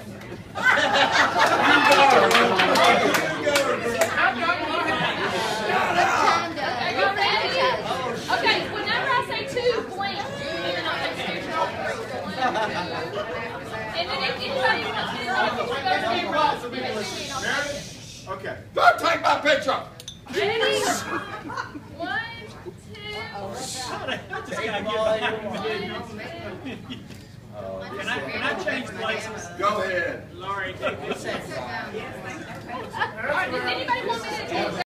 Okay, whenever I say two, blink. And then if anybody wants to go, okay. Don't take my picture! ready? 1, 2, Can I change places? Go ahead. Laurie, take this. Does anybody want me to take